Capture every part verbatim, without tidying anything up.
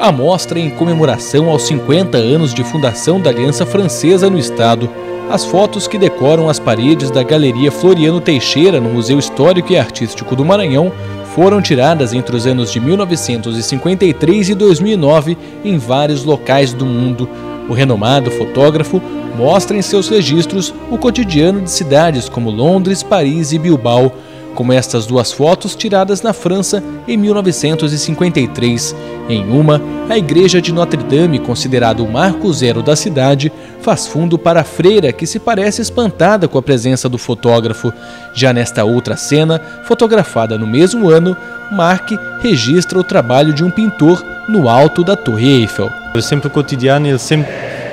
a mostra em comemoração aos cinquenta anos de fundação da Aliança Francesa no estado. As fotos que decoram as paredes da Galeria Floriano Teixeira no Museu Histórico e Artístico do Maranhão foram tiradas entre os anos de mil novecentos e cinquenta e três e dois mil e nove em vários locais do mundo. O renomado fotógrafo mostra em seus registros o cotidiano de cidades como Londres, Paris e Bilbao, como estas duas fotos tiradas na França em mil novecentos e cinquenta e três. Em uma, a igreja de Notre-Dame, considerado o marco zero da cidade, faz fundo para a freira que se parece espantada com a presença do fotógrafo. Já nesta outra cena, fotografada no mesmo ano, Marc registra o trabalho de um pintor no alto da Torre Eiffel. Sempre o cotidiano, ele sempre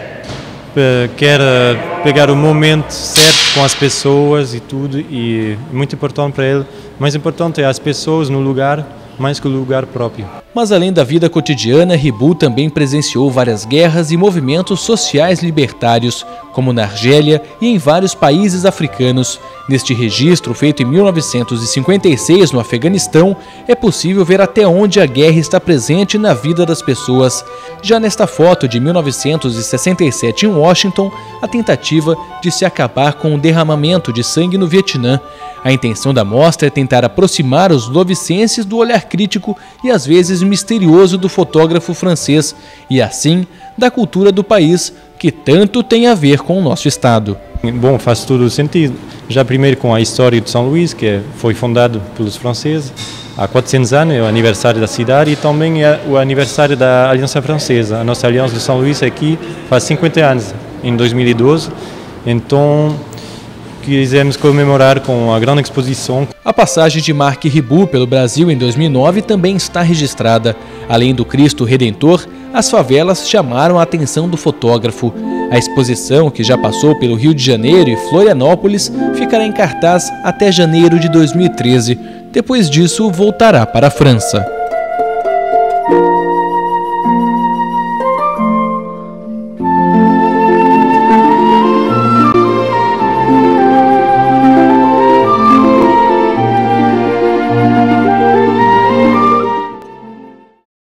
quer pegar o momento certo com as pessoas e tudo, e muito importante para ele, mais importante é as pessoas no lugar, mais que o lugar próprio. Mas além da vida cotidiana, Ribot também presenciou várias guerras e movimentos sociais libertários, como na Argélia e em vários países africanos. Neste registro, feito em mil novecentos e cinquenta e seis no Afeganistão, é possível ver até onde a guerra está presente na vida das pessoas. Já nesta foto de mil novecentos e sessenta e sete em Washington, a tentativa de se acabar com o derramamento de sangue no Vietnã. A intenção da mostra é tentar aproximar os lovicenses do olhar crítico e às vezes misterioso do fotógrafo francês e assim da cultura do país, que tanto tem a ver com o nosso estado. Bom, faz todo o sentido. Já primeiro com a história de São Luís, que foi fundado pelos franceses há quatrocentos anos, é o aniversário da cidade, e também é o aniversário da Aliança Francesa. A nossa Aliança de São Luís aqui faz cinquenta anos, em dois mil e doze, então quisemos comemorar com a grande exposição. A passagem de Marc Ribot pelo Brasil em dois mil e nove também está registrada. Além do Cristo Redentor, as favelas chamaram a atenção do fotógrafo. A exposição, que já passou pelo Rio de Janeiro e Florianópolis, ficará em cartaz até janeiro de dois mil e treze. Depois disso, voltará para a França.